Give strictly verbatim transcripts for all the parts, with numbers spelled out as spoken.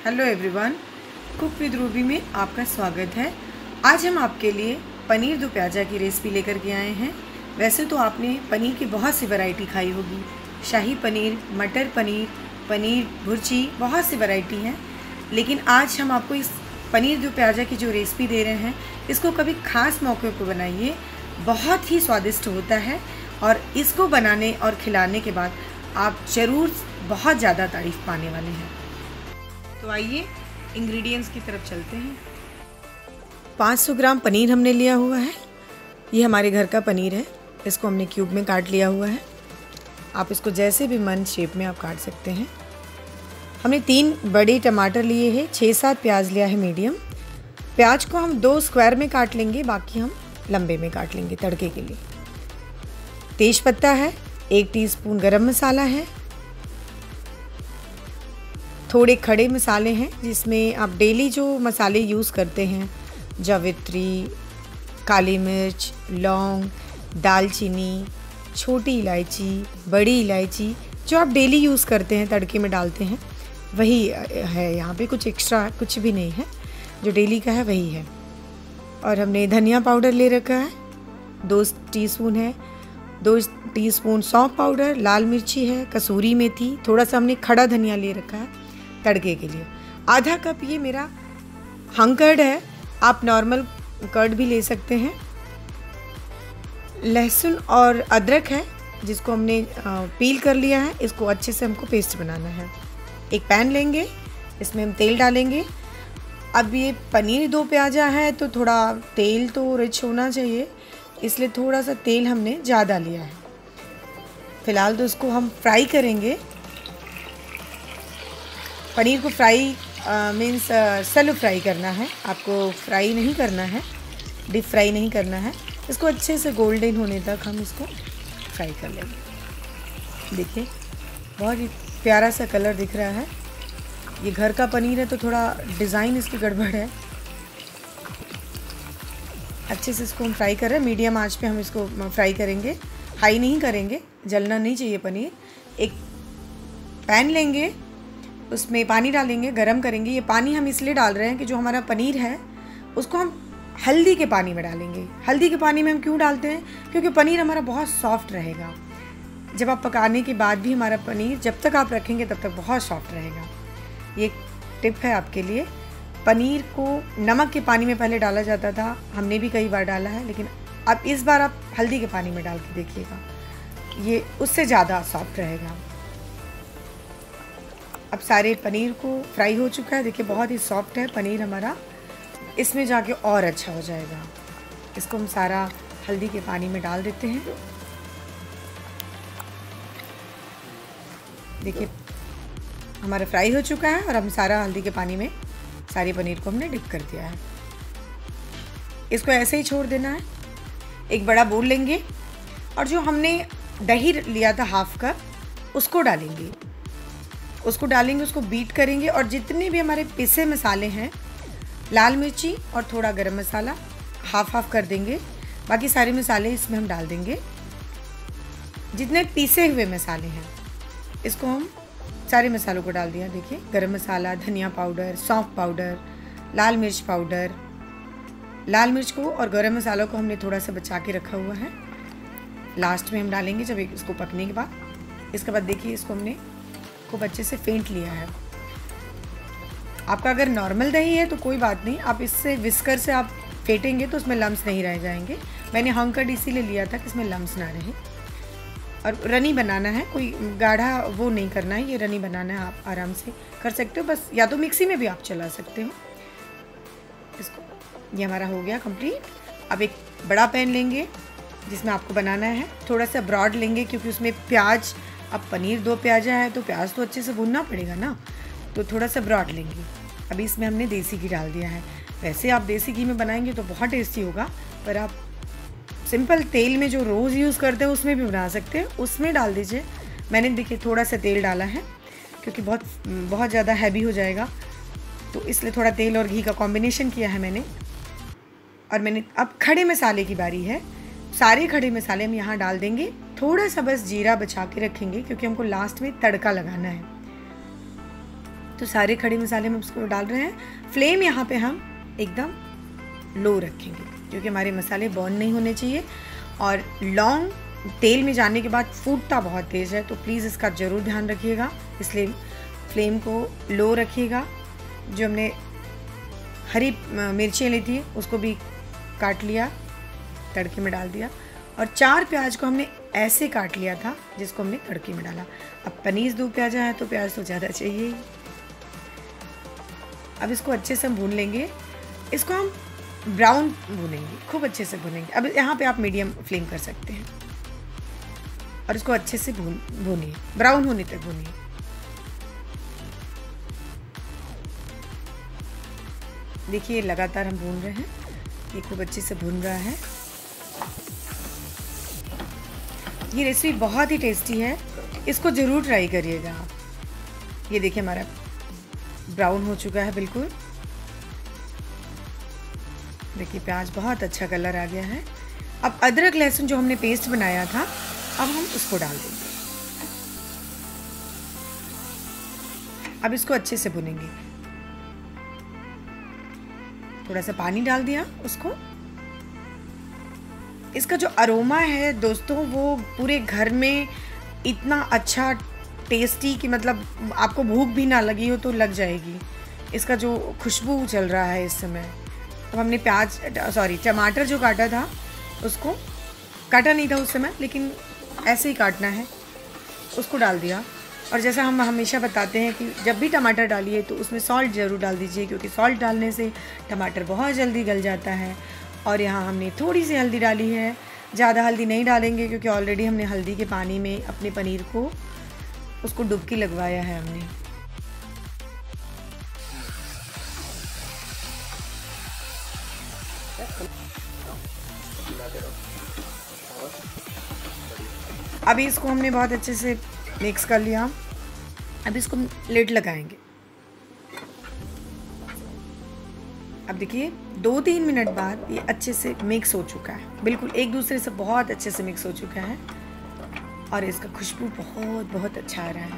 Hello everyone, cook with Ruby में आपका स्वागत है। आज हम आपके लिए पनीर दो प्याजा की रेसिपी लेकर के आए हैं। वैसे तो आपने पनीर की बहुत सी वैरायटी खाई होगी, शाही पनीर, मटर पनीर, पनीर भुर्जी, बहुत सी वैरायटी हैं। लेकिन आज हम आपको इस पनीर दो प्याजा की जो रेसिपी दे रहे हैं, इसको कभी ख़ास मौके पर बनाइए, बहुत ही स्वादिष्ट होता है। और इसको बनाने और खिलाने के बाद आप ज़रूर बहुत ज़्यादा तारीफ़ पाने वाले हैं। तो आइए इंग्रेडिएंट्स की तरफ चलते हैं। पाँच सौ ग्राम पनीर हमने लिया हुआ है। ये हमारे घर का पनीर है। इसको हमने क्यूब में काट लिया हुआ है। आप इसको जैसे भी मन शेप में आप काट सकते हैं। हमने तीन बड़े टमाटर लिए हैं, छः सात प्याज लिया है मीडियम। प्याज को हम दो स्क्वायर में काट लेंगे, बाकी हम लंबे में काट लेंगे तड़के के लिए। तेज पत्ता है, एक टीस्पून गरम मसाला है, थोड़े खड़े मसाले हैं जिसमें आप डेली जो मसाले यूज़ करते हैं, जावित्री, काली मिर्च, लौंग, दालचीनी, छोटी इलायची, बड़ी इलायची, जो आप डेली यूज़ करते हैं, तड़के में डालते हैं, वही है। यहाँ पे कुछ एक्स्ट्रा कुछ भी नहीं है, जो डेली का है वही है। और हमने धनिया पाउडर ले रखा है, दो टीस्पून है, दो टीस्पून सौंफ पाउडर, लाल मिर्ची है, कसूरी मेथी, थोड़ा सा हमने खड़ा धनिया ले रखा है तड़के के लिए। आधा कप ये मेरा हंग कर्ड है, आप नॉर्मल कर्ड भी ले सकते हैं। लहसुन और अदरक है जिसको हमने पील कर लिया है। इसको अच्छे से हमको पेस्ट बनाना है। एक पैन लेंगे, इसमें हम तेल डालेंगे। अब ये पनीर दो प्याजा है तो थोड़ा तेल तो रिच होना चाहिए, इसलिए थोड़ा सा तेल हमने ज़्यादा लिया है। फ़िलहाल तो इसको हम फ्राई करेंगे। पनीर को फ्राई मीन्स सेलो फ्राई करना है, आपको फ्राई नहीं करना है, डीप फ्राई नहीं करना है। इसको अच्छे से गोल्डन होने तक हम इसको फ्राई कर लेंगे। देखिए बहुत ही प्यारा सा कलर दिख रहा है। ये घर का पनीर है तो थोड़ा डिज़ाइन इसकी गड़बड़ है। अच्छे से इसको हम फ्राई कर रहे हैं। मीडियम आंच पे हम इसको फ्राई करेंगे, हाई नहीं करेंगे, जलना नहीं चाहिए पनीर। एक पैन लेंगे, उसमें पानी डालेंगे, गरम करेंगे। ये पानी हम इसलिए डाल रहे हैं कि जो हमारा पनीर है उसको हम हल्दी के पानी में डालेंगे। हल्दी के पानी में हम क्यों डालते हैं? क्योंकि पनीर हमारा बहुत सॉफ्ट रहेगा। जब आप पकाने के बाद भी हमारा पनीर जब तक आप रखेंगे तब तक बहुत सॉफ्ट रहेगा। ये टिप है आपके लिए। पनीर को नमक के पानी में पहले डाला जाता था, हमने भी कई बार डाला है, लेकिन अब इस बार आप हल्दी के पानी में डाल के देखिएगा, ये उससे ज़्यादा सॉफ्ट रहेगा। अब सारे पनीर को फ्राई हो चुका है। देखिए बहुत ही सॉफ्ट है पनीर हमारा, इसमें जाके और अच्छा हो जाएगा। इसको हम सारा हल्दी के पानी में डाल देते हैं। देखिए हमारा फ्राई हो चुका है और हम सारा हल्दी के पानी में सारे पनीर को हमने डिप कर दिया है। इसको ऐसे ही छोड़ देना है। एक बड़ा बोल लेंगे और जो हमने दही लिया था हाफ कप, उसको डालेंगे उसको डालेंगे उसको बीट करेंगे। और जितने भी हमारे पिसे मसाले हैं, लाल मिर्ची और थोड़ा गरम मसाला हाफ हाफ कर देंगे, बाकी सारे मसाले इसमें हम डाल देंगे। जितने पीसे हुए मसाले हैं इसको हम सारे मसालों को डाल दिया। देखिए गरम मसाला, धनिया पाउडर, सौंफ पाउडर, लाल मिर्च पाउडर। लाल मिर्च को और गरम मसालों को हमने थोड़ा सा बचा के रखा हुआ है, लास्ट में हम डालेंगे जब इसको पकने के बाद। इसके बाद देखिए इसको हमने खूब अच्छे से फेंट लिया है। आपका अगर नॉर्मल दही है तो कोई बात नहीं, आप इससे विस्कर से आप फेंटेंगे तो उसमें लम्स नहीं रह जाएंगे। मैंने हंग कर्ड इसीलिए लिया था कि इसमें लम्स ना रहे। और रनी बनाना है, कोई गाढ़ा वो नहीं करना है, ये रनी बनाना है। आप आराम से कर सकते हो, बस या तो मिक्सी में भी आप चला सकते हो इसको। ये हमारा हो गया कंप्लीट। अब एक बड़ा पैन लेंगे जिसमें आपको बनाना है। थोड़ा सा ब्रॉड लेंगे क्योंकि उसमें प्याज, अब पनीर दो प्याजा है तो प्याज तो अच्छे से भूनना पड़ेगा ना, तो थोड़ा सा ब्रॉड लेंगे। अभी इसमें हमने देसी घी डाल दिया है। वैसे आप देसी घी में बनाएंगे तो बहुत टेस्टी होगा, पर आप सिंपल तेल में जो रोज़ यूज़ करते हैं उसमें भी बना सकते हैं, उसमें डाल दीजिए। मैंने देखिए थोड़ा सा तेल डाला है क्योंकि बहुत बहुत ज़्यादा हैवी हो जाएगा, तो इसलिए थोड़ा तेल और घी का कॉम्बिनेशन किया है मैंने। और मैंने अब खड़े मसाले की बारी है। सारे खड़े मसाले हम यहाँ डाल देंगे। थोड़ा सा बस जीरा बचा के रखेंगे क्योंकि हमको लास्ट में तड़का लगाना है। तो सारे खड़े मसाले हम उसको डाल रहे हैं। फ्लेम यहाँ पे हम एकदम लो रखेंगे क्योंकि हमारे मसाले बर्न नहीं होने चाहिए, और लौंग तेल में जाने के बाद फूटता बहुत तेज़ है, तो प्लीज़ इसका ज़रूर ध्यान रखिएगा। इसलिए फ्लेम को लो रखिएगा। जो हमने हरी मिर्चें ली थी उसको भी काट लिया, तड़के में डाल दिया, और चार प्याज को हमने ऐसे काट लिया था जिसको हमने तड़के में डाला। अब पनीर दो प्याजा है तो प्याज तो ज़्यादा चाहिए। अब इसको अच्छे से हम भून लेंगे। इसको हम ब्राउन भूनेंगे, खूब अच्छे से भूनेंगे। अब यहाँ पे आप मीडियम फ्लेम कर सकते हैं और इसको अच्छे से भून भूनिए, ब्राउन होने तक भूनिए। देखिए लगातार हम भून रहे हैं, ये खूब अच्छे से भून रहा है। ये रेसिपी बहुत ही टेस्टी है, इसको ज़रूर ट्राई करिएगा आप। ये देखिए हमारा ब्राउन हो चुका है बिल्कुल। देखिए प्याज बहुत अच्छा कलर आ गया है। अब अदरक लहसुन जो हमने पेस्ट बनाया था अब हम उसको डाल देंगे। अब इसको अच्छे से भुनेंगे। थोड़ा सा पानी डाल दिया उसको। इसका जो अरोमा है दोस्तों वो पूरे घर में इतना अच्छा टेस्टी कि मतलब आपको भूख भी ना लगी हो तो लग जाएगी। इसका जो खुशबू चल रहा है इस समय। तो हमने प्याज सॉरी टमाटर जो काटा था उसको काटा नहीं था उस समय, लेकिन ऐसे ही काटना है, उसको डाल दिया। और जैसा हम हमेशा बताते हैं कि जब भी टमाटर डालिए तो उसमें सॉल्ट ज़रूर डाल दीजिए, क्योंकि सॉल्ट डालने से टमाटर बहुत जल्दी गल जाता है। और यहाँ हमने थोड़ी सी हल्दी डाली है, ज़्यादा हल्दी नहीं डालेंगे क्योंकि ऑलरेडी हमने हल्दी के पानी में अपने पनीर को उसको डुबकी लगवाया है हमने। अभी इसको हमने बहुत अच्छे से मिक्स कर लिया। अब इसको लिड लगाएंगे। अब देखिए दो तीन मिनट बाद ये अच्छे से मिक्स हो चुका है, बिल्कुल एक दूसरे से बहुत अच्छे से मिक्स हो चुका है और इसका खुशबू बहुत बहुत अच्छा आ रहा है।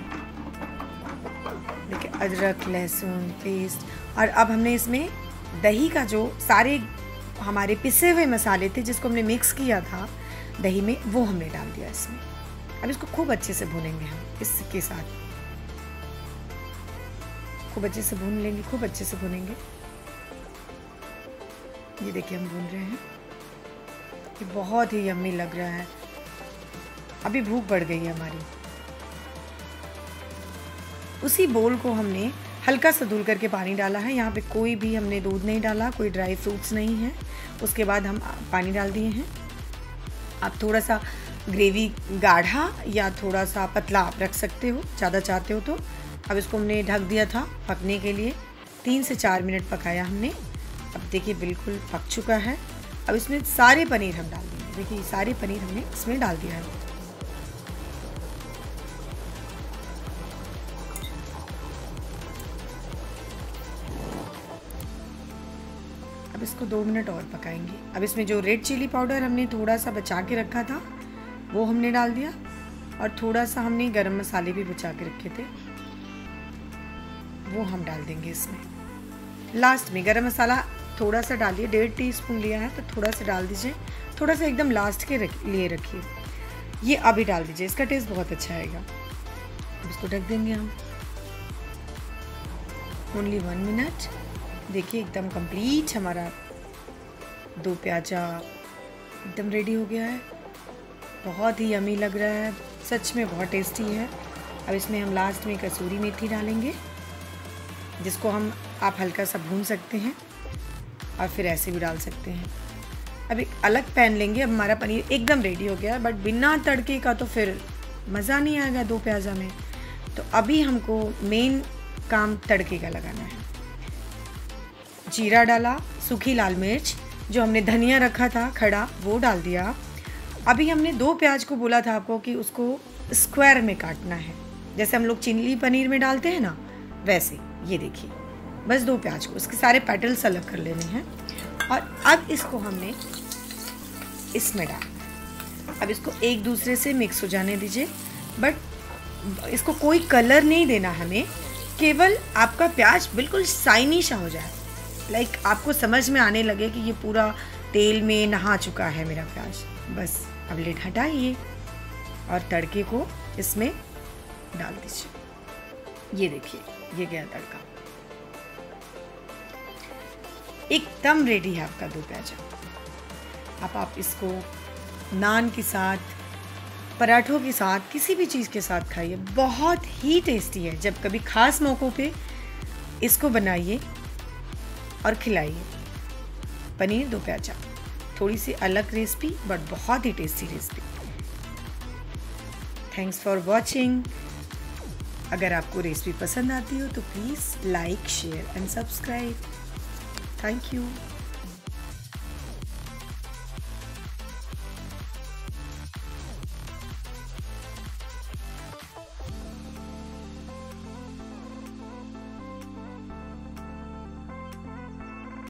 देखिए अदरक लहसुन पेस्ट, और अब हमने इसमें दही का जो सारे हमारे पिसे हुए मसाले थे जिसको हमने मिक्स किया था दही में, वो हमने डाल दिया इसमें। अब इसको खूब अच्छे से भूनेंगे हम इसके साथ, खूब अच्छे से भून लेंगे, खूब अच्छे से भूनेंगे। ये देखिए हम भून रहे हैं, ये बहुत ही यम्मी लग रहा है। अभी भूख बढ़ गई है हमारी। उसी बोल को हमने हल्का सा धुल करके पानी डाला है। यहाँ पे कोई भी हमने दूध नहीं डाला, कोई ड्राई फ्रूट्स नहीं है। उसके बाद हम पानी डाल दिए हैं। आप थोड़ा सा ग्रेवी गाढ़ा या थोड़ा सा पतला आप रख सकते हो, ज़्यादा चाहते हो तो। अब इसको हमने ढक दिया था पकने के लिए, तीन से चार मिनट पकाया हमने। अब देखिए बिल्कुल पक चुका है। अब इसमें सारे पनीर हम डाल देंगे। देखिए सारे पनीर हमने इसमें डाल दिया है। अब इसको दो मिनट और पकाएंगे। अब इसमें जो रेड चिली पाउडर हमने थोड़ा सा बचा के रखा था वो हमने डाल दिया, और थोड़ा सा हमने गरम मसाले भी बचा के रखे थे वो हम डाल देंगे इसमें। लास्ट में गरम मसाला थोड़ा सा डालिए, डेढ़ टी स्पून लिया है तो थोड़ा सा डाल दीजिए, थोड़ा सा एकदम लास्ट के रख, लिए रखिए। ये अभी डाल दीजिए, इसका टेस्ट बहुत अच्छा आएगा। अब इसको ढक देंगे हम ओनली वन मिनट। देखिए एकदम कंप्लीट हमारा दो प्याजा एकदम रेडी हो गया है। बहुत ही यमी लग रहा है, सच में बहुत टेस्टी है। अब इसमें हम लास्ट में कसूरी मेथी डालेंगे, जिसको हम आप हल्का सा भून सकते हैं और फिर ऐसे भी डाल सकते हैं। अब एक अलग पैन लेंगे। अब हमारा पनीर एकदम रेडी हो गया है, बट बिना तड़के का तो फिर मज़ा नहीं आएगा दो प्याजा में। तो अभी हमको मेन काम तड़के का लगाना है। जीरा डाला, सूखी लाल मिर्च, जो हमने धनिया रखा था खड़ा वो डाल दिया। अभी हमने दो प्याज को बोला था आपको कि उसको स्क्वायर में काटना है, जैसे हम लोग चिल्ली पनीर में डालते हैं ना वैसे। ये देखिए बस दो प्याज को, उसके सारे पेटल्स अलग कर लेने हैं। और अब इसको हमने इसमें डालना। अब इसको एक दूसरे से मिक्स हो जाने दीजिए, बट इसको कोई कलर नहीं देना हमें, केवल आपका प्याज बिल्कुल शाइनी सा हो जाए, लाइक आपको समझ में आने लगे कि ये पूरा तेल में नहा चुका है मेरा प्याज। बस अब लिड हटाइए और तड़के को इसमें डाल दीजिए। ये देखिए, ये गया तड़का, एकदम रेडी है आपका दो प्याजा। अब आप इसको नान के साथ, पराठों के साथ, किसी भी चीज़ के साथ खाइए, बहुत ही टेस्टी है। जब कभी खास मौक़ों पे इसको बनाइए और खिलाइए। पनीर दो प्याजा, थोड़ी सी अलग रेसिपी बट बहुत ही tasty recipe. Thanks for watching. अगर आपको रेसिपी पसंद आती हो तो please like, share and subscribe. Thank you.